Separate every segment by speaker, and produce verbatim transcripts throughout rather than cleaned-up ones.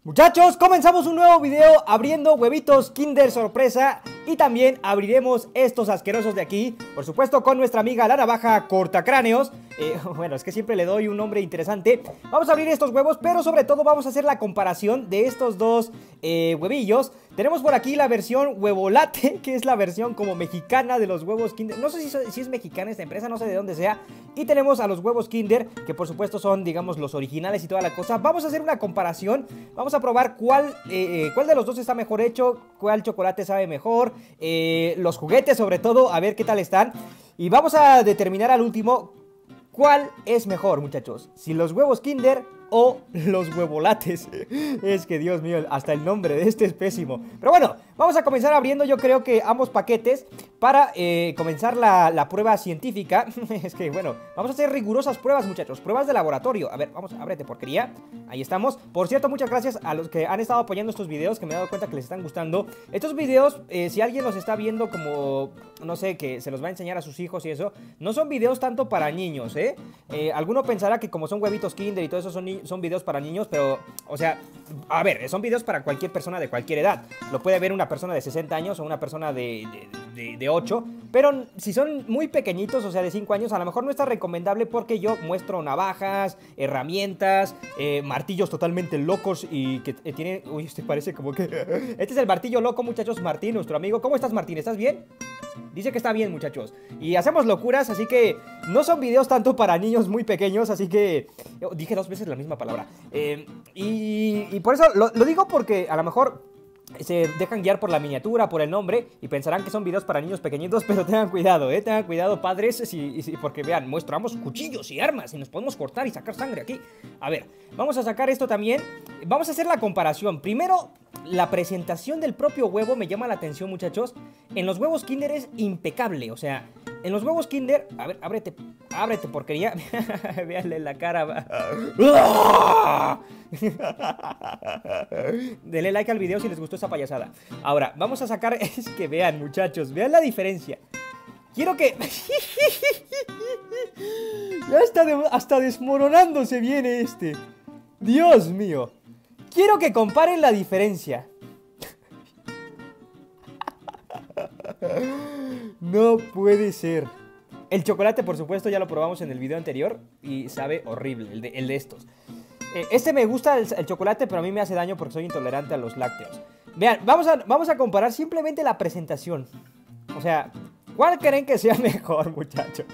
Speaker 1: Muchachos, comenzamos un nuevo video abriendo huevitos Kinder sorpresa. Y también abriremos estos asquerosos de aquí, por supuesto con nuestra amiga la navaja cortacráneos. eh, Bueno, es que siempre le doy un nombre interesante. Vamos a abrir estos huevos, pero sobre todo vamos a hacer la comparación de estos dos eh, huevillos. Tenemos por aquí la versión huevolate, que es la versión como mexicana de los huevos Kinder. No sé si, si es mexicana esta empresa, no sé de dónde sea. Y tenemos a los huevos Kinder, que por supuesto son, digamos, los originales y toda la cosa. Vamos a hacer una comparación. Vamos a probar cuál, eh, cuál de los dos está mejor hecho, cuál chocolate sabe mejor, eh, los juguetes sobre todo, a ver qué tal están. Y vamos a determinar al último cuál es mejor, muchachos, si los huevos Kinder o los huevolates. Es que Dios mío, hasta el nombre de este es pésimo. Pero bueno, vamos a comenzar abriendo yo creo que ambos paquetes para eh, comenzar la, la prueba científica. Es que bueno, vamos a hacer rigurosas pruebas, muchachos, pruebas de laboratorio. A ver, vamos, ábrete porquería. Ahí estamos. Por cierto, muchas gracias a los que han estado apoyando estos videos, que me he dado cuenta que les están gustando. Estos videos, eh, si alguien los está viendo como, no sé, que se los va a enseñar a sus hijos y eso, no son videos tanto para niños, ¿eh? eh alguno pensará que como son huevitos Kinder y todo eso son niños, son videos para niños, pero, o sea, a ver, son videos para cualquier persona de cualquier edad. Lo puede ver una persona de sesenta años o una persona de, de, de, de ocho, pero si son muy pequeñitos, o sea, de cinco años, a lo mejor no está recomendable porque yo muestro navajas, herramientas, eh, martillos totalmente locos y que eh, tienen... Uy, este parece como que... Este es el martillo loco, muchachos, Martín, nuestro amigo. ¿Cómo estás, Martín? ¿Estás bien? Dice que está bien, muchachos. Y hacemos locuras, así que no son videos tanto para niños muy pequeños, así que... Dije dos veces la misma palabra. Eh, y, y por eso lo, lo digo porque a lo mejor se dejan guiar por la miniatura, por el nombre, y pensarán que son videos para niños pequeñitos, pero tengan cuidado, eh, tengan cuidado, padres, si, si, porque vean, mostramos cuchillos y armas y nos podemos cortar y sacar sangre aquí. A ver, vamos a sacar esto también. Vamos a hacer la comparación. Primero, la presentación del propio huevo me llama la atención, muchachos. En los huevos Kinder es impecable, o sea, en los huevos Kinder... A ver, ábrete, ábrete, porquería. Véanle la cara. Denle like al video si les gustó esa payasada. Ahora, vamos a sacar... Es que vean, muchachos, vean la diferencia. Quiero que... Ya está de... hasta desmoronándose viene este. Dios mío. Quiero que comparen la diferencia. No puede ser. El chocolate, por supuesto, ya lo probamos en el video anterior y sabe horrible, el de, el de estos. eh, Este me gusta el, el chocolate, pero a mí me hace daño porque soy intolerante a los lácteos. Vean, vamos a, vamos a comparar simplemente la presentación. O sea, ¿cuál creen que sea mejor, muchachos?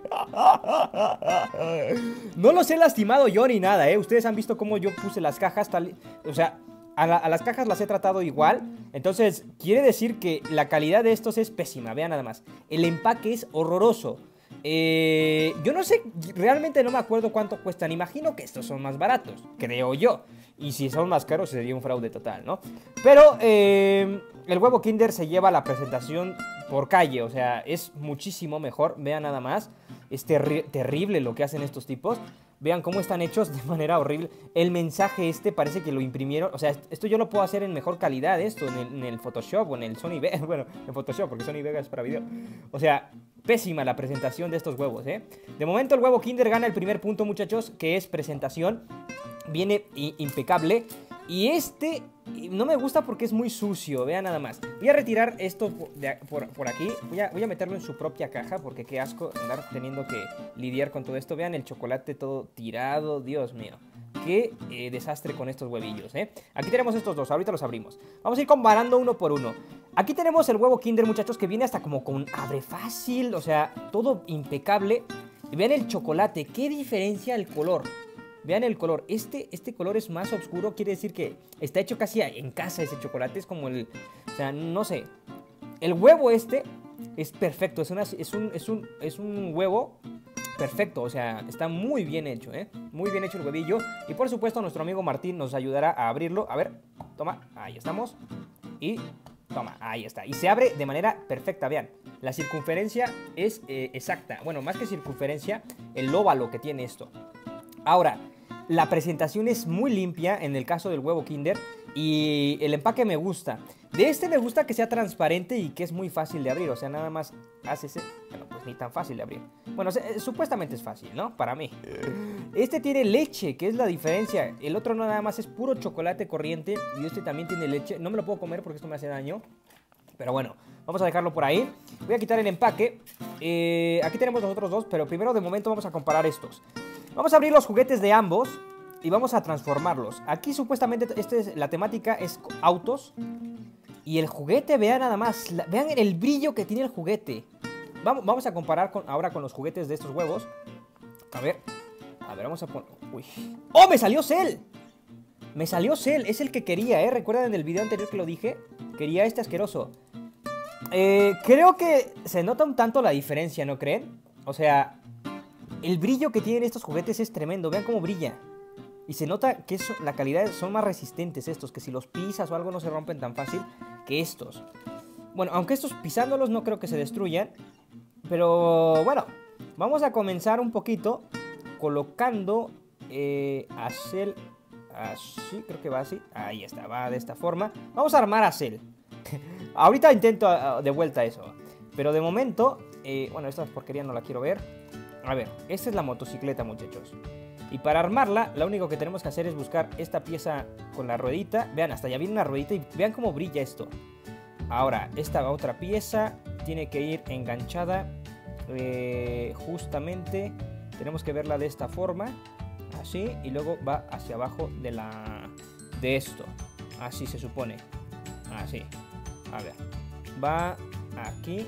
Speaker 1: No los he lastimado yo ni nada, ¿eh? Ustedes han visto cómo yo puse las cajas tal... O sea... A, la, a las cajas las he tratado igual. Entonces quiere decir que la calidad de estos es pésima. Vean nada más, el empaque es horroroso. eh, Yo no sé, realmente no me acuerdo cuánto cuestan. Imagino que estos son más baratos, creo yo. Y si son más caros sería un fraude total, ¿no? Pero eh, el huevo Kinder se lleva la presentación por calle. O sea, es muchísimo mejor. Vean nada más, es terri terrible lo que hacen estos tipos. Vean cómo están hechos de manera horrible. El mensaje este parece que lo imprimieron. O sea, esto yo lo puedo hacer en mejor calidad, esto, en el, en el Photoshop o en el Sony Vegas. Bueno, en Photoshop, porque Sony Vegas es para video. O sea, pésima la presentación de estos huevos, ¿eh? De momento el huevo Kinder gana el primer punto, muchachos, que es presentación. Viene impecable. Y este no me gusta porque es muy sucio, vean nada más. Voy a retirar esto por, de, por, por aquí. Voy a, voy a meterlo en su propia caja porque qué asco andar teniendo que lidiar con todo esto. Vean el chocolate todo tirado, Dios mío. Qué eh, desastre con estos huevillos, ¿eh? Aquí tenemos estos dos, ahorita los abrimos. Vamos a ir comparando uno por uno. Aquí tenemos el huevo Kinder, muchachos, que viene hasta como con abre fácil. O sea, todo impecable. Y vean el chocolate, qué diferencia el color. Vean el color, este, este color es más oscuro, quiere decir que está hecho casi en casa ese chocolate, es como el, o sea, no sé. El huevo este es perfecto, es, una, es, un, es, un, es un huevo perfecto, o sea, está muy bien hecho, ¿eh? Muy bien hecho el huevillo. Y por supuesto nuestro amigo Martín nos ayudará a abrirlo, a ver, toma, ahí estamos. Y toma, ahí está, y se abre de manera perfecta, vean. La circunferencia es eh, exacta, bueno, más que circunferencia, el óvalo que tiene esto. Ahora, La presentación es muy limpia en el caso del huevo Kinder y el empaque me gusta. De este me gusta que sea transparente y que es muy fácil de abrir, o sea, nada más hace ese... Bueno, pues ni tan fácil de abrir. Bueno, o sea, supuestamente es fácil, ¿no? Para mí. Este tiene leche, que es la diferencia. El otro no nada más es puro chocolate corriente y este también tiene leche. No me lo puedo comer porque esto me hace daño. Pero bueno, vamos a dejarlo por ahí. Voy a quitar el empaque. Eh, aquí tenemos los otros dos, pero primero de momento vamos a comparar estos. Vamos a abrir los juguetes de ambos y vamos a transformarlos. Aquí supuestamente este es, la temática es autos. Y el juguete, vean nada más, la, vean el brillo que tiene el juguete. Vamos, vamos a comparar con, ahora con los juguetes de estos huevos. A ver, a ver, vamos a poner... Uy. ¡Oh, me salió Cell! Me salió Cell, es el que quería, ¿eh? ¿Recuerdan en el video anterior que lo dije? Quería este asqueroso. Eh, creo que se nota un tanto la diferencia, ¿no creen? O sea, el brillo que tienen estos juguetes es tremendo, vean cómo brilla. Y se nota que eso, la calidad son más resistentes estos, que si los pisas o algo no se rompen tan fácil que estos. Bueno, aunque estos pisándolos no creo que se destruyan. Pero bueno, vamos a comenzar un poquito colocando eh, a Cell así, creo que va así. Ahí está, va de esta forma. Vamos a armar a Cell. Ahorita intento uh, de vuelta eso. Pero de momento, eh, bueno, esta porquería no la quiero ver. A ver, esta es la motocicleta, muchachos. Y para armarla, lo único que tenemos que hacer es buscar esta pieza con la ruedita. Vean, hasta ya viene una ruedita y vean cómo brilla esto. Ahora, esta otra pieza tiene que ir enganchada. Eh, justamente, tenemos que verla de esta forma. Así, y luego va hacia abajo de la... de esto. Así se supone. Así. A ver. Va aquí.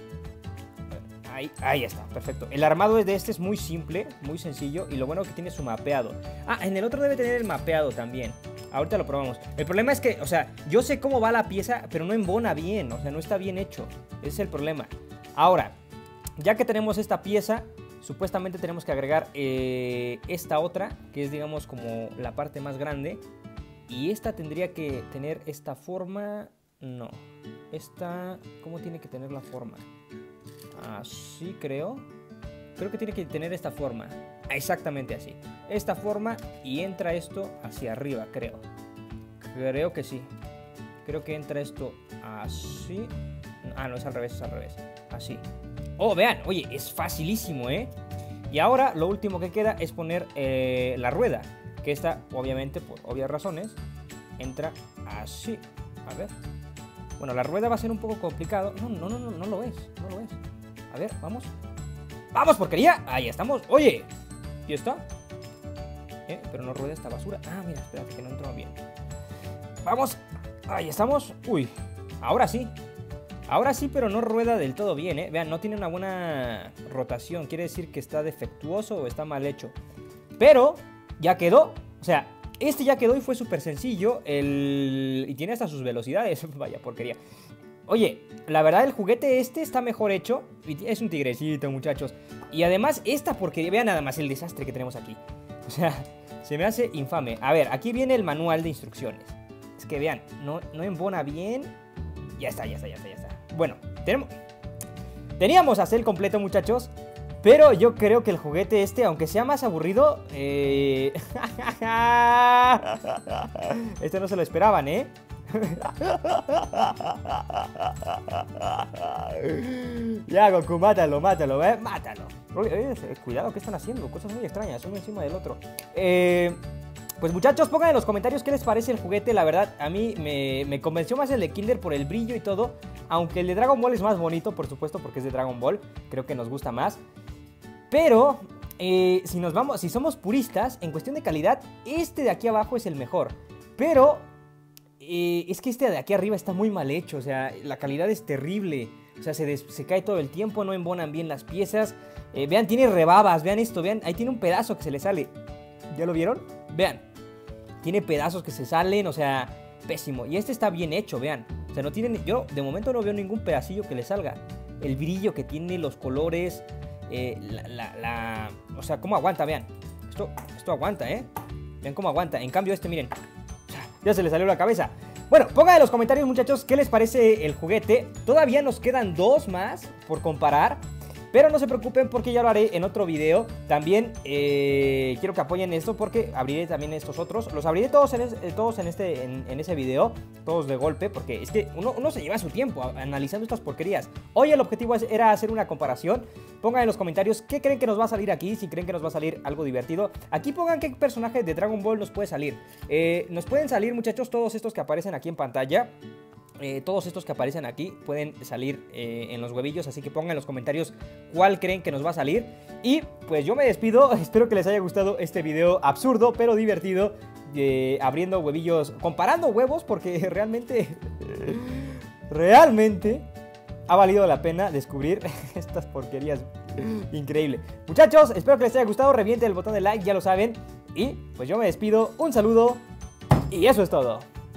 Speaker 1: Ahí, ahí está, perfecto. El armado de este es muy simple, muy sencillo. Y lo bueno que tiene su mapeado. Ah, en el otro debe tener el mapeado también. Ahorita lo probamos. El problema es que, o sea, yo sé cómo va la pieza, pero no embona bien. O sea, no está bien hecho. Ese es el problema. Ahora, ya que tenemos esta pieza, supuestamente tenemos que agregar eh, esta otra, que es, digamos, como la parte más grande. Y esta tendría que tener esta forma. No. Esta, ¿cómo tiene que tener la forma? Así creo. Creo que tiene que tener esta forma. Exactamente así. Esta forma y entra esto hacia arriba, creo. Creo que sí. Creo que entra esto así. Ah, no, es al revés, es al revés. Así. Oh, vean, oye, es facilísimo, ¿eh? Y ahora lo último que queda es poner eh, la rueda. Que esta, obviamente, por obvias razones, entra así. A ver. Bueno, la rueda va a ser un poco complicado. No, no, no, no, no lo es. No lo es. A ver, vamos. ¡Vamos, porquería! Ahí estamos. Oye, ¿y está? ¿Eh? Pero no rueda esta basura. Ah, mira, espérate que no entró bien. Vamos. Ahí estamos. Uy, ahora sí. Ahora sí, pero no rueda del todo bien, ¿eh? Vean, no tiene una buena rotación. Quiere decir que está defectuoso o está mal hecho. Pero ya quedó. O sea, este ya quedó y fue súper sencillo. El... Y tiene hasta sus velocidades. Vaya porquería. Oye, la verdad el juguete este está mejor hecho. Es un tigrecito, muchachos. Y además esta porquería, vean nada más el desastre que tenemos aquí. O sea, se me hace infame. A ver, aquí viene el manual de instrucciones. Es que vean, no, no embona bien. Ya está, ya está, ya está, ya está. Bueno, tenemos... Teníamos a Cell completo, muchachos. Pero yo creo que el juguete este, aunque sea más aburrido... Eh... Este no se lo esperaban, ¿eh? Ya, Goku, mátalo, mátalo, ¿eh? Mátalo. Oye, oye, cuidado, ¿qué están haciendo? Cosas muy extrañas, uno encima del otro. Eh... Pues muchachos, pongan en los comentarios qué les parece el juguete. La verdad, a mí me, me convenció más el de Kinder por el brillo y todo. Aunque el de Dragon Ball es más bonito, por supuesto, porque es de Dragon Ball. Creo que nos gusta más. Pero, eh, si nos vamos, si somos puristas, en cuestión de calidad, este de aquí abajo es el mejor. Pero, eh, es que este de aquí arriba está muy mal hecho. O sea, la calidad es terrible. O sea, se, des, se cae todo el tiempo, no embonan bien las piezas. Eh, vean, tiene rebabas, vean esto, vean. Ahí tiene un pedazo que se le sale. ¿Ya lo vieron? Vean. Tiene pedazos que se salen, o sea, pésimo. Y este está bien hecho, vean. O sea, no tiene... Yo de momento no veo ningún pedacillo que le salga. El brillo que tiene, los colores, eh, la, la, la... O sea, cómo aguanta, vean. Esto, esto aguanta, ¿eh? Vean cómo aguanta. En cambio este, miren. Ya se le salió la cabeza. Bueno, pongan en los comentarios, muchachos, qué les parece el juguete. Todavía nos quedan dos más por comparar. Pero no se preocupen porque ya lo haré en otro video. También eh, quiero que apoyen esto porque abriré también estos otros. Los abriré todos en, es, todos en, este, en, en ese video, todos de golpe, porque es que uno, uno se lleva su tiempo analizando estas porquerías. Hoy el objetivo era hacer una comparación. Pongan en los comentarios qué creen que nos va a salir aquí, si creen que nos va a salir algo divertido. Aquí pongan qué personaje de Dragon Ball nos puede salir. Eh, nos pueden salir, muchachos, todos estos que aparecen aquí en pantalla. Eh, todos estos que aparecen aquí pueden salir eh, en los huevillos, así que pongan en los comentarios cuál creen que nos va a salir. Y pues yo me despido, espero que les haya gustado este video absurdo pero divertido, eh, abriendo huevillos, comparando huevos, porque realmente, realmente ha valido la pena descubrir estas porquerías. Increíble. Muchachos, espero que les haya gustado, revienten el botón de like, ya lo saben. Y pues yo me despido, un saludo y eso es todo.